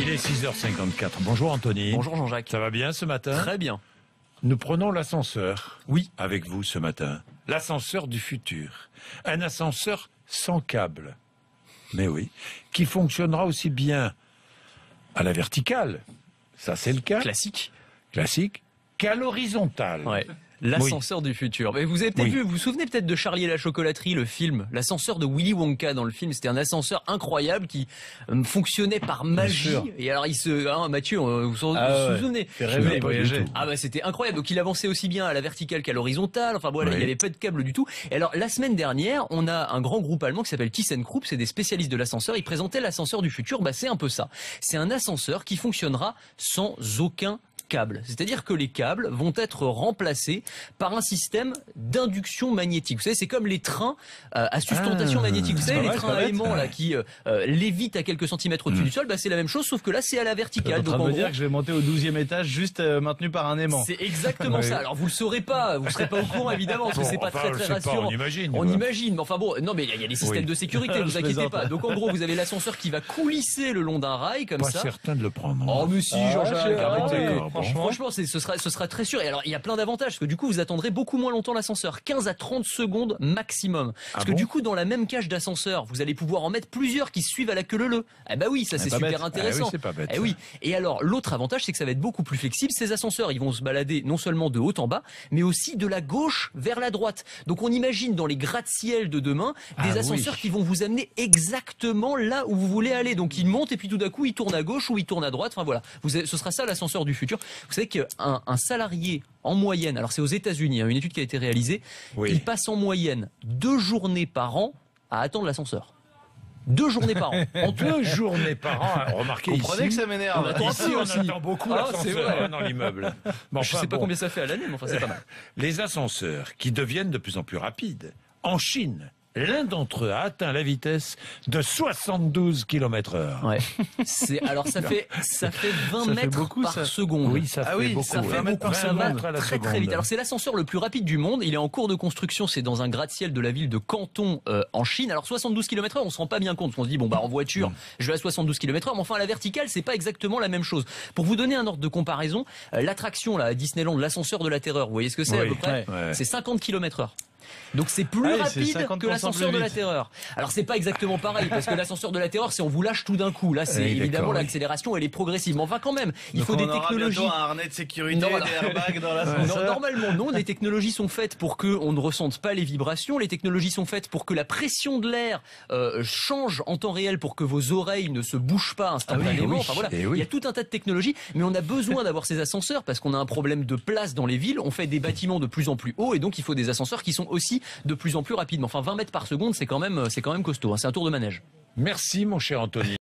Il est 6h54. Bonjour Anthony. Bonjour Jean-Jacques. Ça va bien ce matin? Très bien. Nous prenons l'ascenseur. Oui. Avec vous ce matin. L'ascenseur du futur. Un ascenseur sans câble. Mais oui. Qui fonctionnera aussi bien à la verticale. Ça c'est le cas. Classique. Classique. Qu'à l'horizontale. Ouais. L'ascenseur du futur. Mais vous avez peut-être vu, vous vous souvenez peut-être de Charlie et la chocolaterie, le film, l'ascenseur de Willy Wonka dans le film. C'était un ascenseur incroyable qui fonctionnait par magie. Et alors Mathieu, vous vous souvenez? Fait rêver, voyager. Ah bah c'était incroyable. Donc il avançait aussi bien à la verticale qu'à l'horizontale. Enfin voilà, il n'y avait pas de câble du tout. Et alors la semaine dernière, on a un grand groupe allemand qui s'appelle ThyssenKrupp. C'est des spécialistes de l'ascenseur. Ils présentaient l'ascenseur du futur. Bah c'est un peu ça. C'est un ascenseur qui fonctionnera sans aucun câbles. C'est-à-dire que les câbles vont être remplacés par un système d'induction magnétique. Vous savez, c'est comme les trains à sustentation magnétique. Vous savez, les trains à aimants là qui lévitent à quelques centimètres au-dessus du sol, bah c'est la même chose, sauf que là c'est à la verticale. Donc en dire que je vais monter au 12e étage juste maintenu par un aimant. C'est exactement ça. Alors vous le saurez pas, vous serez pas au courant évidemment, parce que c'est pas très rassurant. On imagine. Mais enfin bon, non mais il y a des systèmes de sécurité, ne vous inquiétez pas. Donc en gros, vous avez l'ascenseur qui va coulisser le long d'un rail comme ça. Pas certain de le prendre. Oh mais si, Jean-Jacques, arrêtez. Franchement, ce sera très sûr. Et alors, il y a plein d'avantages, parce que du coup, vous attendrez beaucoup moins longtemps l'ascenseur. 15 à 30 secondes maximum. Parce que du coup, dans la même cage d'ascenseur, vous allez pouvoir en mettre plusieurs qui se suivent à la queue leu. Eh bah oui, ça c'est super intéressant. Oui, c'est pas bête. Eh oui. Et alors, l'autre avantage, c'est que ça va être beaucoup plus flexible. Ces ascenseurs, ils vont se balader non seulement de haut en bas, mais aussi de la gauche vers la droite. Donc, on imagine dans les gratte-ciel de demain, des ascenseurs qui vont vous amener exactement là où vous voulez aller. Donc, ils montent et puis tout d'un coup, ils tournent à gauche ou ils tournent à droite. Enfin voilà. Ce sera ça l'ascenseur du futur. Vous savez qu'un salarié en moyenne, alors c'est aux États-Unis, une étude qui a été réalisée, il passe en moyenne 2 journées par an à attendre l'ascenseur. 2 journées par an. En 2 journées par an. Remarquez, comprenez que ça m'énerve. Ici, on attend beaucoup l'ascenseur dans l'immeuble. Bon, je sais pas combien ça fait à l'année, mais enfin c'est pas mal. Les ascenseurs qui deviennent de plus en plus rapides. En Chine, l'un d'entre eux a atteint la vitesse de 72 km/h. Ouais. Alors ça fait 20 mètres par seconde. Oui, ça fait beaucoup. Ça fait beaucoup. Ça va très vite. Alors c'est l'ascenseur le plus rapide du monde. Il est en cours de construction. C'est dans un gratte-ciel de la ville de Canton en Chine. Alors 72 km/h, on se rend pas bien compte. On se dit bon bah en voiture, je vais à 72 km/h. Mais enfin à la verticale, c'est pas exactement la même chose. Pour vous donner un ordre de comparaison, l'attraction là à Disneyland, l'ascenseur de la terreur, vous voyez ce que c'est à peu près? C'est 50 km/h. Donc c'est plus rapide que l'ascenseur de la terreur. Alors c'est pas exactement pareil, parce que l'ascenseur de la terreur, c'est on vous lâche tout d'un coup. Là c'est évidemment l'accélération, elle est progressive. Mais enfin quand même, il faut des technologies. Un harnais de sécurité, des airbags dans l'ascenseur. Non, normalement non. Les technologies sont faites pour que on ne ressente pas les vibrations. Les technologies sont faites pour que la pression de l'air change en temps réel, pour que vos oreilles ne se bougent pas instantanément. Enfin voilà, il y a tout un tas de technologies, mais on a besoin d'avoir ces ascenseurs parce qu'on a un problème de place dans les villes. On fait des bâtiments de plus en plus hauts et donc il faut des ascenseurs qui sont aussi de plus en plus rapides. Enfin 20 mètres par seconde, c'est quand même costaud. C'est un tour de manège. Merci mon cher Anthony.